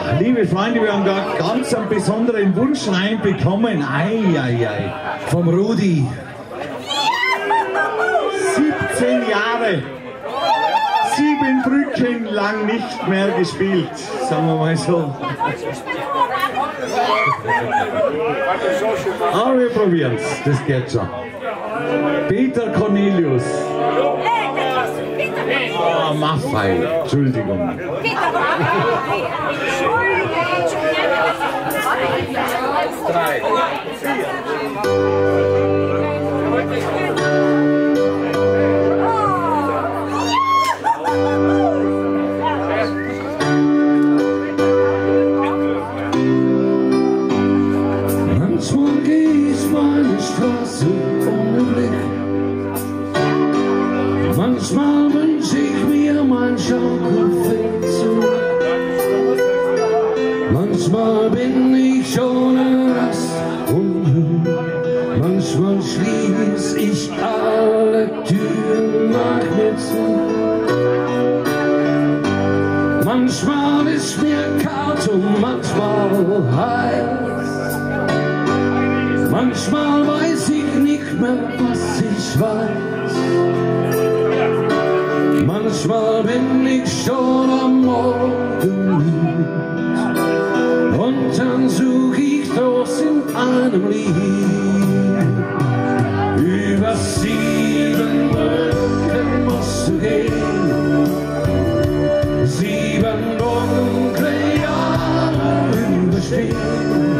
liebe Freunde, wir haben da ganz einen besonderen Wunsch reinbekommen. Ei, vom Rudi. 17 Jahre, 7 Brücken lang nicht mehr gespielt, sagen wir mal so. Aber wir probieren es, das geht schon. Peter Cornelius. Oh, Maffei, Entschuldigung. Manchmal geh ich meine Straße ohne Blick. Manchmal wünsch ich mir mein Schaukelpferd zurück. Manchmal bin ich ohne Rast und Ruhe. Manchmal schließ ich alle Türen nach mir zu. Manchmal ist mir kalt und manchmal heiß. Manchmal weiß ich nicht mehr, was ich weiß. Manchmal bin ich schon am Morgen müd und dann such ich Trost in einem Lied. Über 7 Brücken musst du gehen, 7 dunkle Jahre überstehen.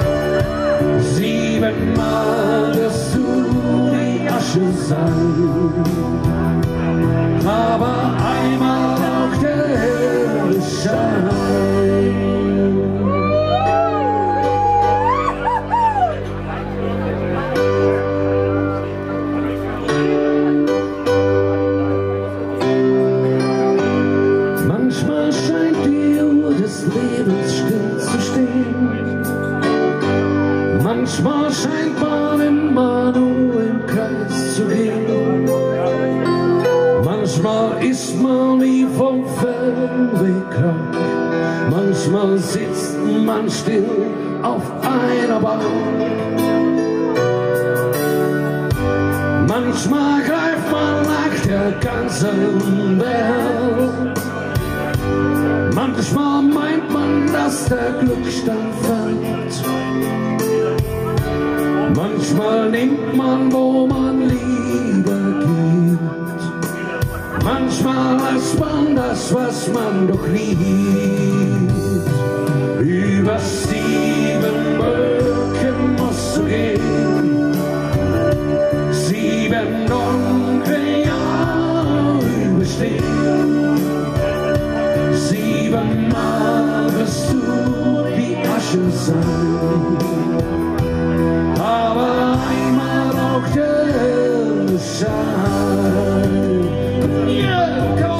7-mal wirst du die Asche sein, aber einmal auch der helle Schein. Manchmal scheint die Uhr des Lebens still zu stehen. Manchmal scheint man immer nur im Kreis zu gehen. Manchmal ist man wie vom Fernweg krank. Manchmal sitzt man still auf einer Bank. Manchmal greift man nach der ganzen Welt. Manchmal meint man, dass der Glückstand fällt. Manchmal nimmt man, wo man lieber geht. Manchmal lässt man das, was man doch liebt. Über 7 Brücken musst du gehen, 7 dunkle Jahre überstehen. 7-mal wirst du die Asche sein, aber einmal auch der helle Schein. Yeah, come on.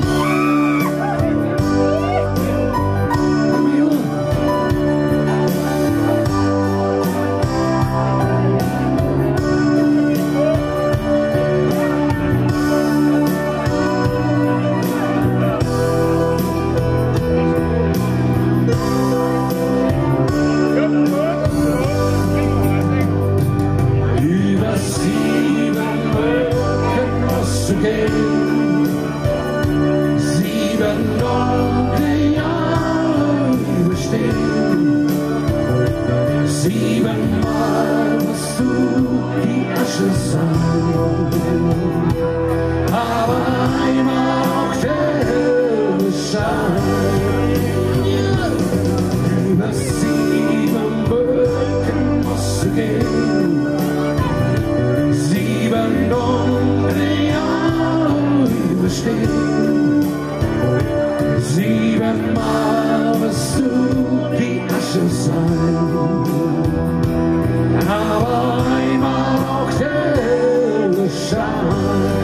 Über 7 Brücken musst du gehen, 7 dunkle Jahre überstehen. 7-mal musst du die Asche sein, aber einmal auch der helle Schein. Über 7 Brücken musst du gehen, 7 dunkle Jahre überstehen. 7-mal wirst du die Asche sein, aber einmal auch der helle Schein.